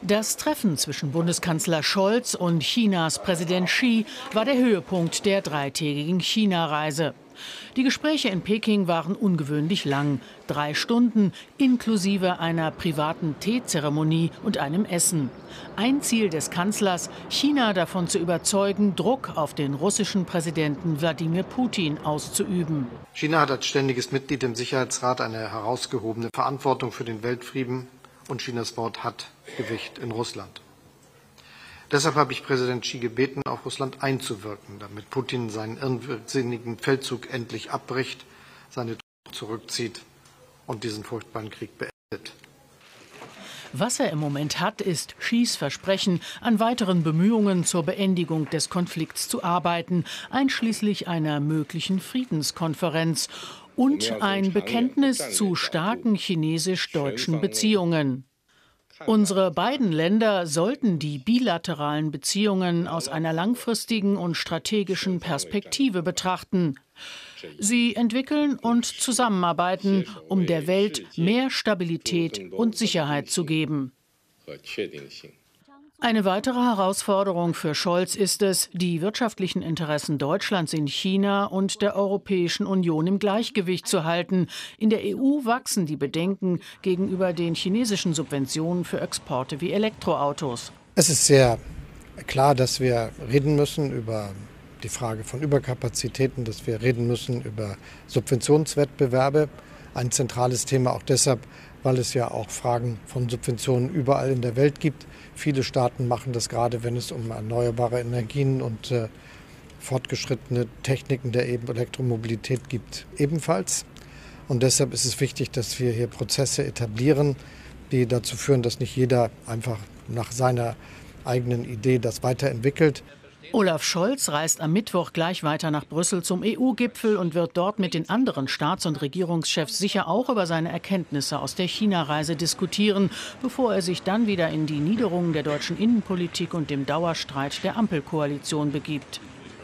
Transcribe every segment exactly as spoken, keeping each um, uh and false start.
Das Treffen zwischen Bundeskanzler Scholz und Chinas Präsident Xi war der Höhepunkt der dreitägigen China-Reise. Die Gespräche in Peking waren ungewöhnlich lang. Drei Stunden inklusive einer privaten Teezeremonie und einem Essen. Ein Ziel des Kanzlers, China davon zu überzeugen, Druck auf den russischen Präsidenten Wladimir Putin auszuüben. China hat als ständiges Mitglied im Sicherheitsrat eine herausgehobene Verantwortung für den Weltfrieden und Chinas Wort hat Gewicht in Russland. Deshalb habe ich Präsident Xi gebeten, auf Russland einzuwirken, damit Putin seinen irrsinnigen Feldzug endlich abbricht, seine Truppen zurückzieht und diesen furchtbaren Krieg beendet. Was er im Moment hat, ist Xis Versprechen, an weiteren Bemühungen zur Beendigung des Konflikts zu arbeiten, einschließlich einer möglichen Friedenskonferenz und ein Bekenntnis zu starken chinesisch-deutschen Beziehungen. Unsere beiden Länder sollten die bilateralen Beziehungen aus einer langfristigen und strategischen Perspektive betrachten. Sie entwickeln und zusammenarbeiten, um der Welt mehr Stabilität und Sicherheit zu geben. Eine weitere Herausforderung für Scholz ist es, die wirtschaftlichen Interessen Deutschlands in China und der Europäischen Union im Gleichgewicht zu halten. In der E U wachsen die Bedenken gegenüber den chinesischen Subventionen für Exporte wie Elektroautos. Es ist sehr klar, dass wir reden müssen über die Frage von Überkapazitäten, dass wir reden müssen über Subventionswettbewerbe. Ein zentrales Thema auch deshalb, weil es ja auch Fragen von Subventionen überall in der Welt gibt. Viele Staaten machen das gerade, wenn es um erneuerbare Energien und äh, fortgeschrittene Techniken der Elektromobilität geht, ebenfalls. Und deshalb ist es wichtig, dass wir hier Prozesse etablieren, die dazu führen, dass nicht jeder einfach nach seiner eigenen Idee das weiterentwickelt. Olaf Scholz reist am Mittwoch gleich weiter nach Brüssel zum E U-Gipfel und wird dort mit den anderen Staats- und Regierungschefs sicher auch über seine Erkenntnisse aus der China-Reise diskutieren, bevor er sich dann wieder in die Niederungen der deutschen Innenpolitik und dem Dauerstreit der Ampelkoalition begibt.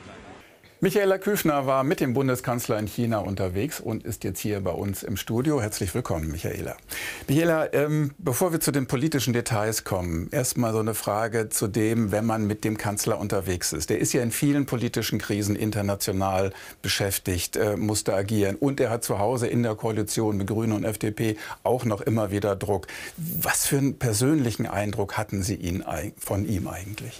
Michaela Küfner war mit dem Bundeskanzler in China unterwegs und ist jetzt hier bei uns im Studio. Herzlich willkommen, Michaela. Michaela, ähm, bevor wir zu den politischen Details kommen, erstmal so eine Frage zu dem, wenn man mit dem Kanzler unterwegs ist. Der ist ja in vielen politischen Krisen international beschäftigt, äh, musste agieren. Und er hat zu Hause in der Koalition mit Grünen und F D P auch noch immer wieder Druck. Was für einen persönlichen Eindruck hatten Sie ihn, von ihm eigentlich?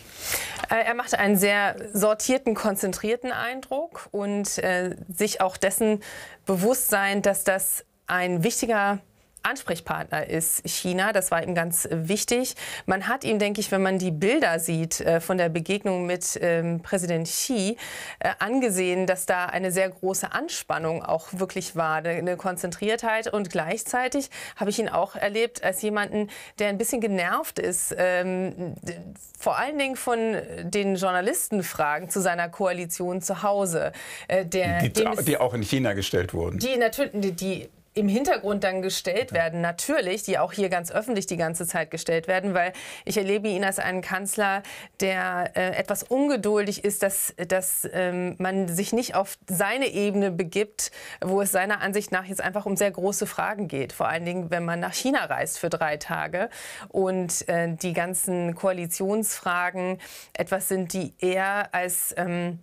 Er macht einen sehr sortierten, konzentrierten Eindruck und äh, sich auch dessen bewusst sein, dass das ein wichtiger Ansprechpartner ist, China. Das war ihm ganz wichtig. Man hat ihm, denke ich, wenn man die Bilder sieht äh, von der Begegnung mit ähm, Präsident Xi, äh, angesehen, dass da eine sehr große Anspannung auch wirklich war, eine Konzentriertheit. Und gleichzeitig habe ich ihn auch erlebt als jemanden, der ein bisschen genervt ist, ähm, vor allen Dingen von den Journalistenfragen zu seiner Koalition zu Hause. Äh, der, die, die auch in China gestellt wurden. Die natürlich, die, die im Hintergrund dann gestellt werden, natürlich, die auch hier ganz öffentlich die ganze Zeit gestellt werden, weil ich erlebe ihn als einen Kanzler, der äh, etwas ungeduldig ist, dass, dass ähm, man sich nicht auf seine Ebene begibt, wo es seiner Ansicht nach jetzt einfach um sehr große Fragen geht. Vor allen Dingen, wenn man nach China reist für drei Tage und äh, die ganzen Koalitionsfragen etwas sind, die er als ähm,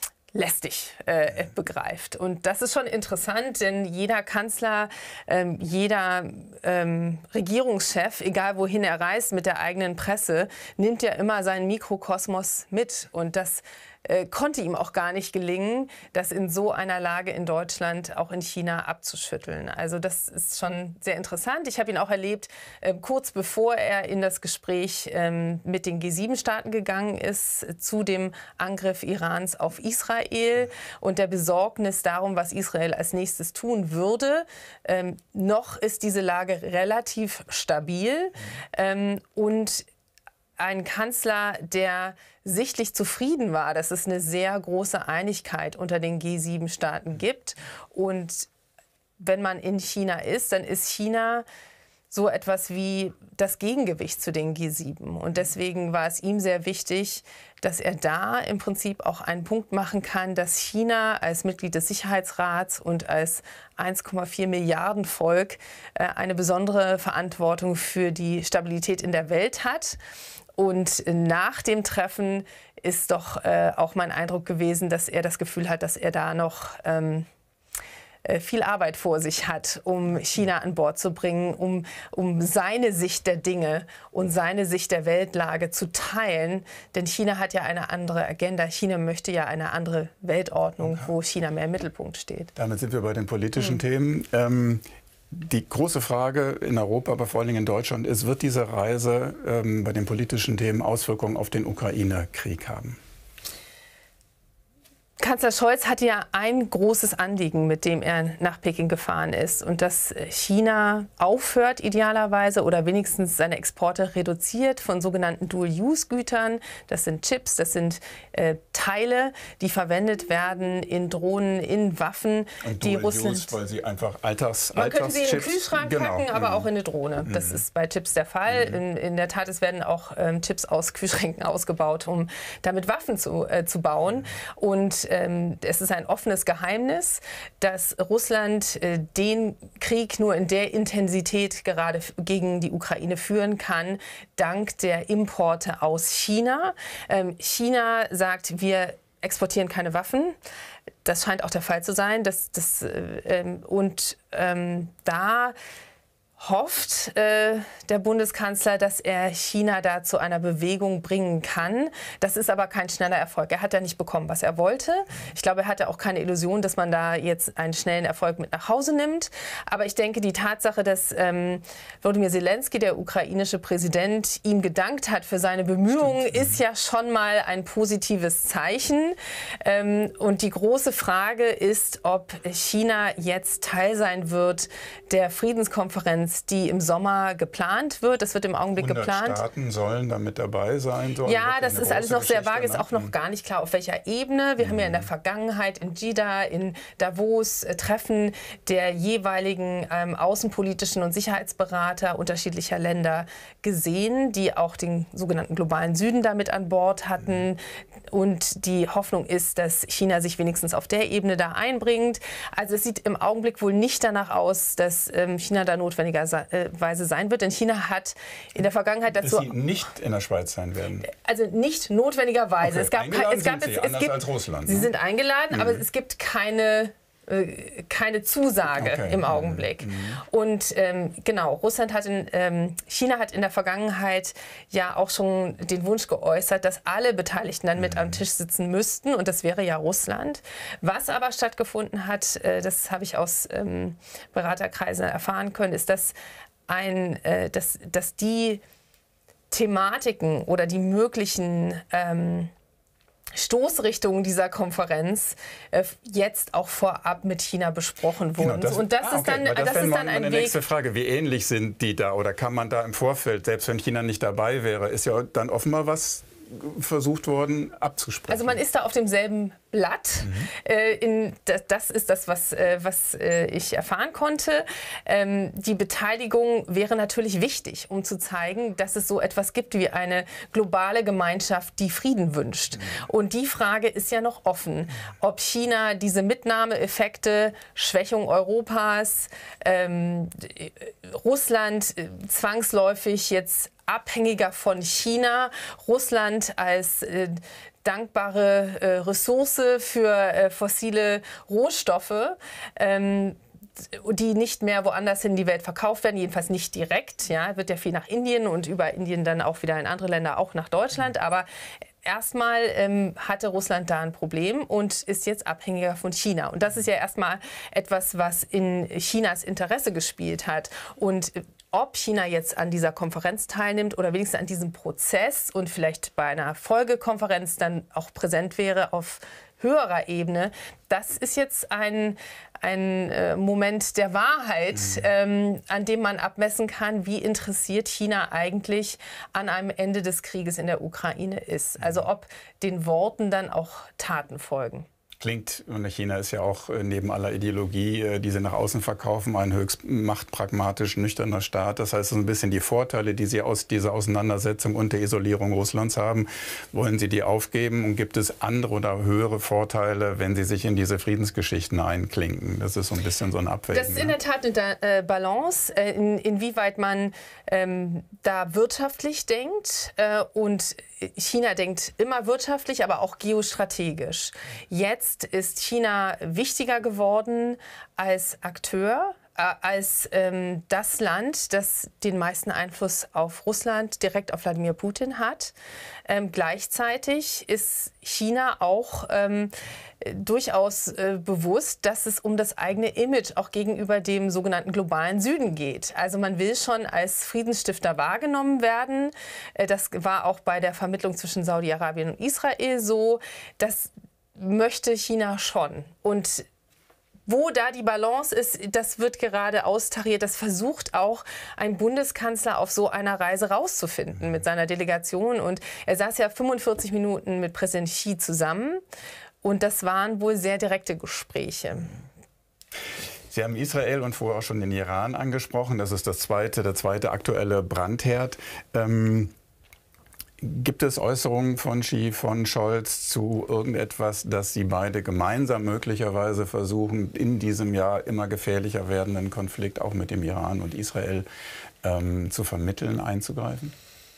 lästig äh, begreift. Und das ist schon interessant, denn jeder Kanzler, ähm, jeder ähm, Regierungschef, egal wohin er reist mit der eigenen Presse, nimmt ja immer seinen Mikrokosmos mit. Und das äh, konnte ihm auch gar nicht gelingen, das in so einer Lage in Deutschland auch in China abzuschütteln. Also das ist schon sehr interessant. Ich habe ihn auch erlebt, äh, kurz bevor er in das Gespräch ähm, mit den G sieben Staaten gegangen ist, äh, zu dem Angriff Irans auf Israel und der Besorgnis darum, was Israel als nächstes tun würde. Ähm, noch ist diese Lage relativ stabil ähm, und ein Kanzler, der sichtlich zufrieden war, dass es eine sehr große Einigkeit unter den G sieben Staaten gibt. Und wenn man in China ist, dann ist China so etwas wie das Gegengewicht zu den G sieben. Und deswegen war es ihm sehr wichtig, dass er da im Prinzip auch einen Punkt machen kann, dass China als Mitglied des Sicherheitsrats und als eins Komma vier Milliarden Volk eine besondere Verantwortung für die Stabilität in der Welt hat. Und nach dem Treffen ist doch äh, auch mein Eindruck gewesen, dass er das Gefühl hat, dass er da noch ähm, viel Arbeit vor sich hat, um China an Bord zu bringen, um, um seine Sicht der Dinge und seine Sicht der Weltlage zu teilen. Denn China hat ja eine andere Agenda. China möchte ja eine andere Weltordnung, okay, wo China mehr im Mittelpunkt steht. Damit sind wir bei den politischen hm. Themen. Ähm, die große Frage in Europa, aber vor allen Dingen in Deutschland, ist, wird diese Reise ähm, bei den politischen Themen Auswirkungen auf den Ukraine-Krieg haben? Kanzler Scholz hatte ja ein großes Anliegen, mit dem er nach Peking gefahren ist. Und dass China aufhört idealerweise oder wenigstens seine Exporte reduziert von sogenannten Dual-Use-Gütern. Das sind Chips, das sind äh, Teile, die verwendet werden in Drohnen, in Waffen. Und die Dual-Use, Russland, weil sie einfach Alters, man Alters könnte sie in den Kühlschrank genau. packen, aber mhm. auch in eine Drohne. Mhm. Das ist bei Chips der Fall. Mhm. In, in der Tat, es werden auch ähm, Chips aus Kühlschränken ausgebaut, um damit Waffen zu, äh, zu bauen. Mhm. Und ähm, es ist ein offenes Geheimnis, dass Russland äh, den Krieg nur in der Intensität gerade gegen die Ukraine führen kann, dank der Importe aus China. Ähm, China sagt, wir exportieren keine Waffen. Das scheint auch der Fall zu sein. Das, das, äh, ähm, und ähm, da hofft äh, der Bundeskanzler, dass er China da zu einer Bewegung bringen kann. Das ist aber kein schneller Erfolg. Er hat ja nicht bekommen, was er wollte. Ich glaube, er hatte auch keine Illusion, dass man da jetzt einen schnellen Erfolg mit nach Hause nimmt. Aber ich denke, die Tatsache, dass ähm, Volodymyr Zelensky, der ukrainische Präsident, ihm gedankt hat für seine Bemühungen, Stimmt. ist ja schon mal ein positives Zeichen. Ähm, und die große Frage ist, ob China jetzt Teil sein wird der Friedenskonferenz, die im Sommer geplant wird. Das wird im Augenblick geplant. Staaten sollen da mit dabei sein. Sollen ja, das ist alles noch sehr vage. Ist auch noch mhm. gar nicht klar, auf welcher Ebene. Wir mhm. haben ja in der Vergangenheit in Jeddah, in Davos äh, Treffen der jeweiligen ähm, außenpolitischen und Sicherheitsberater unterschiedlicher Länder gesehen, die auch den sogenannten globalen Süden damit an Bord hatten. Mhm. Und die Hoffnung ist, dass China sich wenigstens auf der Ebene da einbringt. Also es sieht im Augenblick wohl nicht danach aus, dass ähm, China da notwendigerweise sein wird. Denn China hat in der Vergangenheit dazu... Dass sie nicht in der Schweiz sein werden? Also nicht notwendigerweise. Okay. Es gab, eingeladen es gab sind es, sie, es anders gibt, als Russland. Sie ne? sind eingeladen, mhm. aber es gibt keine... keine Zusage okay. im Augenblick. Mhm. Und ähm, genau, Russland hat in, ähm, China hat in der Vergangenheit ja auch schon den Wunsch geäußert, dass alle Beteiligten dann mhm. mit am Tisch sitzen müssten. Und das wäre ja Russland. Was aber stattgefunden hat, äh, das habe ich aus ähm, Beraterkreisen erfahren können, ist, dass, ein, äh, dass, dass die Thematiken oder die möglichen ähm, Stoßrichtungen dieser Konferenz äh, jetzt auch vorab mit China besprochen wurden. Genau, das, und das ah, okay. ist dann, das das ist dann ein meine Weg. nächste Frage. Wie ähnlich sind die da? Oder kann man da im Vorfeld, selbst wenn China nicht dabei wäre, ist ja dann offenbar was versucht worden abzusprechen? Also man ist da auf demselben Blatt. Mhm. Äh, in, das, das ist das, was, äh, was äh, ich erfahren konnte. Ähm, die Beteiligung wäre natürlich wichtig, um zu zeigen, dass es so etwas gibt wie eine globale Gemeinschaft, die Frieden wünscht. Mhm. Und die Frage ist ja noch offen, ob China diese Mitnahmeeffekte, Schwächung Europas, ähm, Russland äh, zwangsläufig jetzt abhängiger von China, Russland als äh, dankbare äh, Ressource für äh, fossile Rohstoffe, ähm, die nicht mehr woanders in die Welt verkauft werden, jedenfalls nicht direkt. Ja, wird ja viel nach Indien und über Indien dann auch wieder in andere Länder, auch nach Deutschland. Aber erstmal ähm, hatte Russland da ein Problem und ist jetzt abhängiger von China. Und das ist ja erstmal etwas, was in Chinas Interesse gespielt hat. Und ob China jetzt an dieser Konferenz teilnimmt oder wenigstens an diesem Prozess und vielleicht bei einer Folgekonferenz dann auch präsent wäre auf höherer Ebene, das ist jetzt ein, ein äh, Moment der Wahrheit, mhm. ähm, an dem man abmessen kann, wie interessiert China eigentlich an einem Ende des Krieges in der Ukraine ist. Also ob den Worten dann auch Taten folgen. Klingt, und China ist ja auch neben aller Ideologie, die sie nach außen verkaufen, ein höchst machtpragmatisch nüchterner Staat. Das heißt, so ein bisschen die Vorteile, die sie aus dieser Auseinandersetzung und der Isolierung Russlands haben, wollen sie die aufgeben? Und gibt es andere oder höhere Vorteile, wenn sie sich in diese Friedensgeschichten einklinken? Das ist so ein bisschen so ein Abwägen. Das ist in der Tat eine Balance, in, inwieweit man ähm, da wirtschaftlich denkt. Äh, und China denkt immer wirtschaftlich, aber auch geostrategisch. Jetzt ist China wichtiger geworden als Akteur, äh, als ähm, das Land, das den meisten Einfluss auf Russland, direkt auf Wladimir Putin hat. Ähm, gleichzeitig ist China auch ähm, durchaus äh, bewusst, dass es um das eigene Image auch gegenüber dem sogenannten globalen Süden geht. Also man will schon als Friedensstifter wahrgenommen werden. Äh, das war auch bei der Vermittlung zwischen Saudi-Arabien und Israel so. Das möchte China schon. Und wo da die Balance ist, das wird gerade austariert. Das versucht auch ein Bundeskanzler auf so einer Reise rauszufinden mit seiner Delegation. Und er saß ja fünfundvierzig Minuten mit Präsident Xi zusammen. Und das waren wohl sehr direkte Gespräche. Sie haben Israel und vorher auch schon den Iran angesprochen. Das ist das zweite, der zweite aktuelle Brandherd. Ähm Gibt es Äußerungen von Xi, von Scholz zu irgendetwas, dass Sie beide gemeinsam möglicherweise versuchen, in diesem Jahr immer gefährlicher werdenden Konflikt auch mit dem Iran und Israel ähm, zu vermitteln, einzugreifen?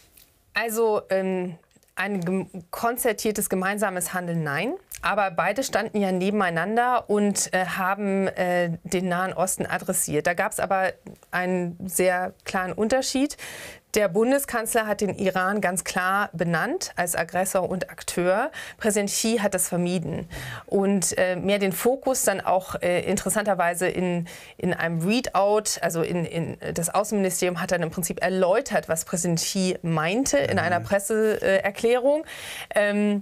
Also ähm, ein konzertiertes gemeinsames Handeln, nein. Aber beide standen ja nebeneinander und äh, haben äh, den Nahen Osten adressiert. Da gab es aber einen sehr klaren Unterschied. Der Bundeskanzler hat den Iran ganz klar benannt als Aggressor und Akteur. Präsident Xi hat das vermieden und äh, mehr den Fokus dann auch äh, interessanterweise in, in einem Readout, also in, in das Außenministerium hat dann im Prinzip erläutert, was Präsident Xi meinte in einer Presseerklärung. Ähm,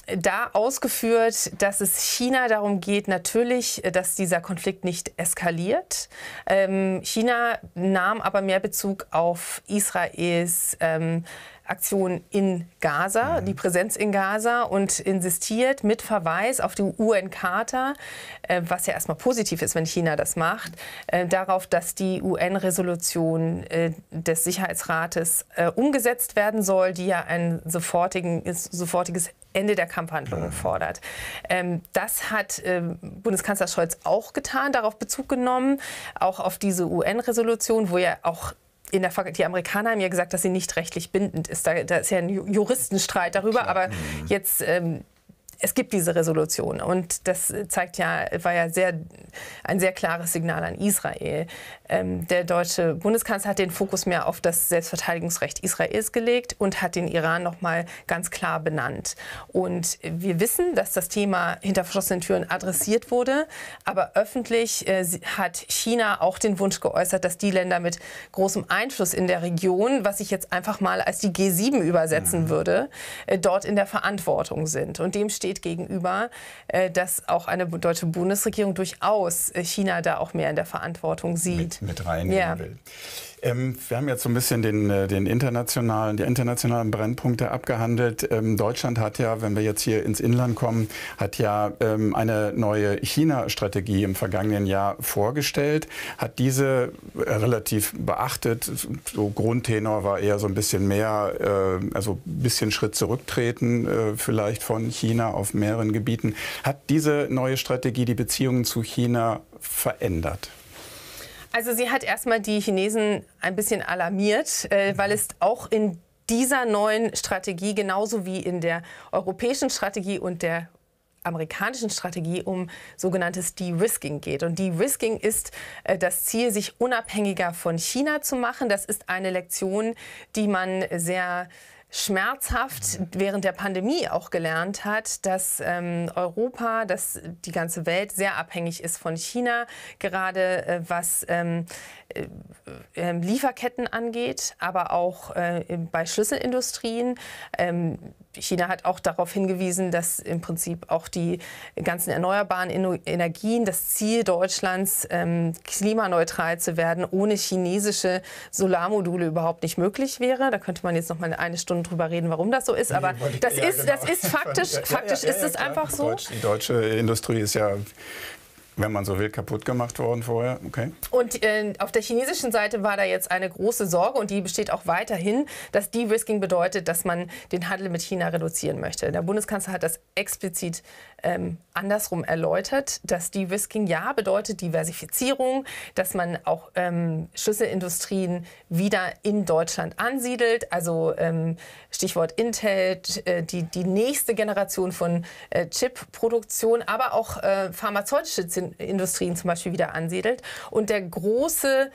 Da ausgeführt, dass es China darum geht, natürlich, dass dieser Konflikt nicht eskaliert. Ähm, China nahm aber mehr Bezug auf Israels ähm, Aktion in Gaza, die Präsenz in Gaza und insistiert mit Verweis auf die U N-Charta, äh, was ja erstmal positiv ist, wenn China das macht, äh, darauf, dass die U N-Resolution äh, des Sicherheitsrates äh, umgesetzt werden soll, die ja ein sofortigen, sofortiges Ende der Kampfhandlungen fordert. Ähm, das hat äh, Bundeskanzler Scholz auch getan, darauf Bezug genommen, auch auf diese U N-Resolution, wo ja auch in der Ver- die Amerikaner haben ja gesagt, dass sie nicht rechtlich bindend ist. Da, da ist ja ein Juristenstreit darüber, aber jetzt ähm, es gibt diese Resolution und das zeigt ja, war ja sehr, ein sehr klares Signal an Israel. Ähm, der deutsche Bundeskanzler hat den Fokus mehr auf das Selbstverteidigungsrecht Israels gelegt und hat den Iran noch mal ganz klar benannt. Und wir wissen, dass das Thema hinter verschlossenen Türen adressiert wurde, aber öffentlich äh, hat China auch den Wunsch geäußert, dass die Länder mit großem Einfluss in der Region, was ich jetzt einfach mal als die G sieben übersetzen mhm. würde, äh, dort in der Verantwortung sind. Und dem steht gegenüber, dass auch eine deutsche Bundesregierung durchaus China da auch mehr in der Verantwortung sieht. Mit, mit reinnehmen ja. will. Ähm, wir haben jetzt so ein bisschen den, den internationalen, die internationalen Brennpunkte abgehandelt. Ähm, Deutschland hat ja, wenn wir jetzt hier ins Inland kommen, hat ja ähm, eine neue China-Strategie im vergangenen Jahr vorgestellt, hat diese äh, relativ beachtet. So Grundtenor war eher so ein bisschen mehr, äh, also ein bisschen Schritt zurücktreten äh, vielleicht von China auf mehreren Gebieten. Hat diese neue Strategie die Beziehungen zu China verändert? Also sie hat erstmal die Chinesen ein bisschen alarmiert, äh, weil es auch in dieser neuen Strategie, genauso wie in der europäischen Strategie und der amerikanischen Strategie, um sogenanntes De-Risking geht. Und De-Risking ist äh, das Ziel, sich unabhängiger von China zu machen. Das ist eine Lektion, die man sehr schmerzhaft während der Pandemie auch gelernt hat, dass ähm, Europa, dass die ganze Welt sehr abhängig ist von China, gerade äh, was ähm, äh, Lieferketten angeht, aber auch äh, bei Schlüsselindustrien. Ähm, China hat auch darauf hingewiesen, dass im Prinzip auch die ganzen erneuerbaren Energien, das Ziel Deutschlands, ähm, klimaneutral zu werden, ohne chinesische Solarmodule überhaupt nicht möglich wäre. Da könnte man jetzt noch mal eine Stunde Stunden drüber reden, warum das so ist. Aber das ja, ist, genau. das ist faktisch, ja, faktisch ja, ja, ist es klar. einfach so. Deutsch, die deutsche Industrie ist ja, wenn man so will, kaputt gemacht worden vorher. Okay. Und äh, auf der chinesischen Seite war da jetzt eine große Sorge, und die besteht auch weiterhin, dass De-Risking bedeutet, dass man den Handel mit China reduzieren möchte. Der Bundeskanzler hat das explizit ähm, andersrum erläutert, dass De-Risking ja bedeutet Diversifizierung, dass man auch ähm, Schlüsselindustrien wieder in Deutschland ansiedelt. Also ähm, Stichwort Intel, äh, die, die nächste Generation von äh, Chip-Produktion, aber auch äh, pharmazeutische Industrien zum Beispiel wieder ansiedelt. Und der große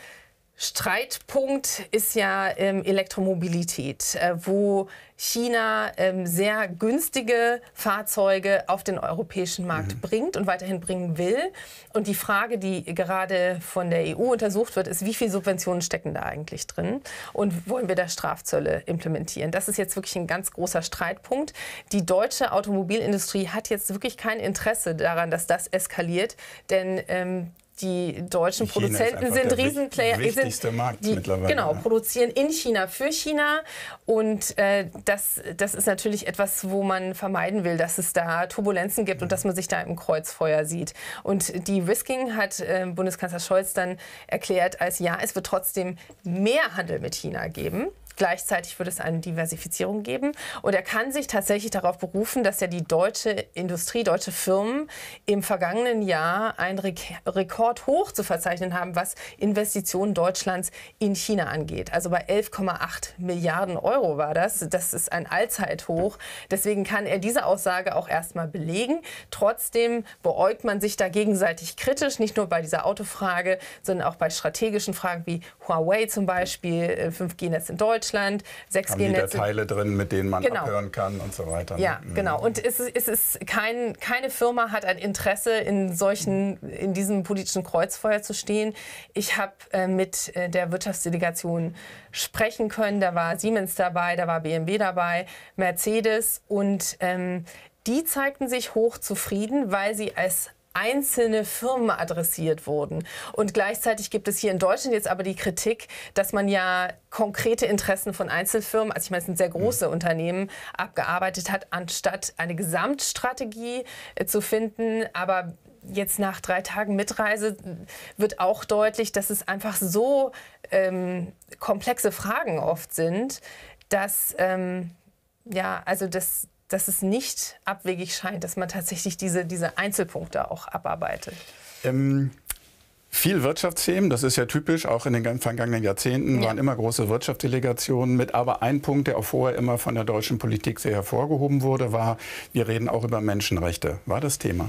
Streitpunkt ist ja ähm, Elektromobilität, äh, wo China ähm, sehr günstige Fahrzeuge auf den europäischen Markt mhm. bringt und weiterhin bringen will. Und die Frage, die gerade von der E U untersucht wird, ist, wie viele Subventionen stecken da eigentlich drin und wollen wir da Strafzölle implementieren? Das ist jetzt wirklich ein ganz großer Streitpunkt. Die deutsche Automobilindustrie hat jetzt wirklich kein Interesse daran, dass das eskaliert, denn ähm, die deutschen China Produzenten sind der Riesenplayer. Wichtigste Markt die, mittlerweile. Genau, ja. produzieren in China für China. Und äh, das, das ist natürlich etwas, wo man vermeiden will, dass es da Turbulenzen gibt und dass man sich da im Kreuzfeuer sieht. Und die Risking hat äh, Bundeskanzler Scholz dann erklärt als, ja, es wird trotzdem mehr Handel mit China geben. Gleichzeitig wird es eine Diversifizierung geben. Und er kann sich tatsächlich darauf berufen, dass ja die deutsche Industrie, deutsche Firmen im vergangenen Jahr einen Rekord hoch zu verzeichnen haben, was Investitionen Deutschlands in China angeht. Also bei elf Komma acht Milliarden Euro war das. Das ist ein Allzeithoch. Deswegen kann er diese Aussage auch erstmal belegen. Trotzdem beäugt man sich da gegenseitig kritisch, nicht nur bei dieser Autofrage, sondern auch bei strategischen Fragen wie Huawei zum Beispiel, fünf G Netz in Deutschland. sechs G Netze. Haben die da Teile drin, mit denen man genau. abhören kann und so weiter. Ja, mhm. genau. Und es ist, es ist kein, keine Firma hat ein Interesse, in solchen, in diesem politischen Kreuzfeuer zu stehen. Ich habe äh, mit äh, der Wirtschaftsdelegation sprechen können. Da war Siemens dabei, da war B M W dabei, Mercedes. Und ähm, die zeigten sich hochzufrieden, weil sie als einzelne Firmen adressiert wurden. Und gleichzeitig gibt es hier in Deutschland jetzt aber die Kritik, dass man ja konkrete Interessen von Einzelfirmen, also ich meine, es sind sehr große mhm. Unternehmen, abgearbeitet hat, anstatt eine Gesamtstrategie äh, zu finden. Aber jetzt nach drei Tagen Mitreise wird auch deutlich, dass es einfach so ähm, komplexe Fragen oft sind, dass, ähm, ja, also das dass es nicht abwegig scheint, dass man tatsächlich diese, diese Einzelpunkte auch abarbeitet. Ähm, viel Wirtschaftsthemen, das ist ja typisch, auch in den vergangenen Jahrzehnten ja. waren immer große Wirtschaftsdelegationen mit. Aber ein Punkt, der auch vorher immer von der deutschen Politik sehr hervorgehoben wurde, war, wir reden auch über Menschenrechte. War das Thema?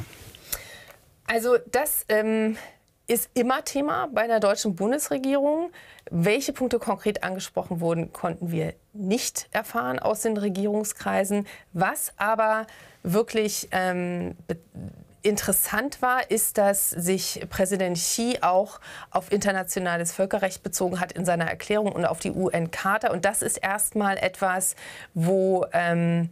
Also das ähm, ist immer Thema bei der deutschen Bundesregierung. Welche Punkte konkret angesprochen wurden, konnten wir nicht erfahren aus den Regierungskreisen. Was aber wirklich ähm, interessant war, ist, dass sich Präsident Xi auch auf internationales Völkerrecht bezogen hat in seiner Erklärung und auf die U N-Charta. Und das ist erstmal etwas, wo ähm,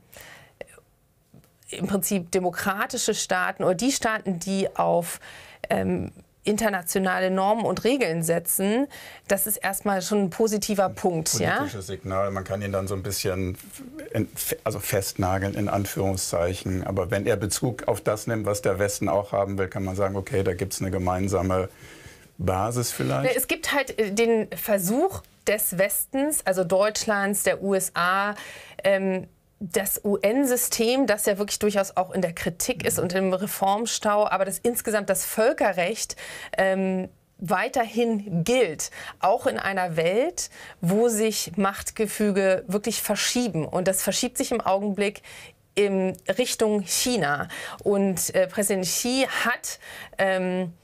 im Prinzip demokratische Staaten oder die Staaten, die auf ähm, internationale Normen und Regeln setzen, das ist erstmal schon ein positiver Punkt. Politisches ja? Signal, man kann ihn dann so ein bisschen also festnageln, in Anführungszeichen. Aber wenn er Bezug auf das nimmt, was der Westen auch haben will, kann man sagen, okay, da gibt es eine gemeinsame Basis vielleicht. Es gibt halt den Versuch des Westens, also Deutschlands, der U S A, ähm, das U N-System, das ja wirklich durchaus auch in der Kritik ist und im Reformstau, aber das insgesamt das Völkerrecht ähm, weiterhin gilt, auch in einer Welt, wo sich Machtgefüge wirklich verschieben. Und das verschiebt sich im Augenblick in Richtung China. Und äh, Präsident Xi hat ähm,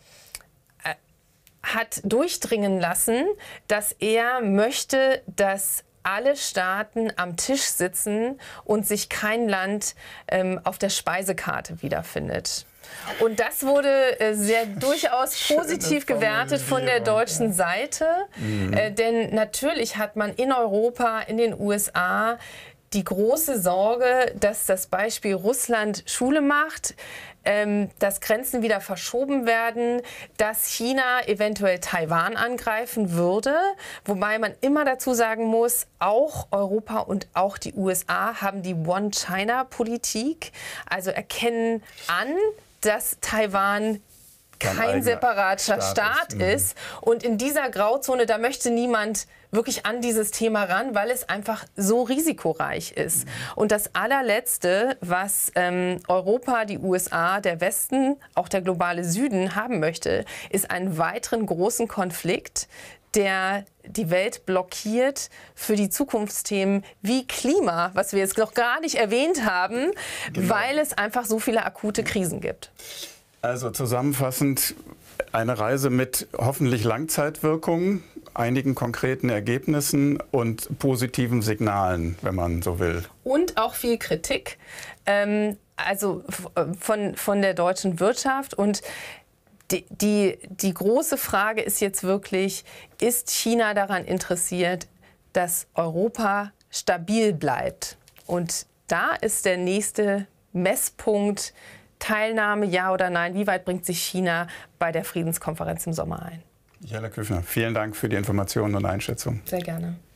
hat durchdringen lassen, dass er möchte, dass alle Staaten am Tisch sitzen und sich kein Land ähm, auf der Speisekarte wiederfindet. Und das wurde äh, sehr durchaus positiv gewertet von der deutschen Seite. Mhm. Äh, denn natürlich hat man in Europa, in den U S A die große Sorge, dass das Beispiel Russland Schule macht, ähm, dass Grenzen wieder verschoben werden, dass China eventuell Taiwan angreifen würde. Wobei man immer dazu sagen muss, auch Europa und auch die U S A haben die One-China-Politik, also erkennen an, dass Taiwan kein separater Staat ist. Und in dieser Grauzone, da möchte niemand wirklich an dieses Thema ran, weil es einfach so risikoreich ist. Und das allerletzte, was ähm, Europa, die U S A, der Westen, auch der globale Süden haben möchte, ist einen weiteren großen Konflikt, der die Welt blockiert für die Zukunftsthemen wie Klima, was wir jetzt noch gar nicht erwähnt haben, genau. weil es einfach so viele akute Krisen gibt. Also zusammenfassend eine Reise mit hoffentlich Langzeitwirkungen, einigen konkreten Ergebnissen und positiven Signalen, wenn man so will. Und auch viel Kritik, ähm, also von, von der deutschen Wirtschaft. Und die, die, die große Frage ist jetzt wirklich, ist China daran interessiert, dass Europa stabil bleibt? Und da ist der nächste Messpunkt, Teilnahme, ja oder nein, wie weit bringt sich China bei der Friedenskonferenz im Sommer ein? Michaela Küfner, vielen Dank für die Informationen und Einschätzung. Sehr gerne.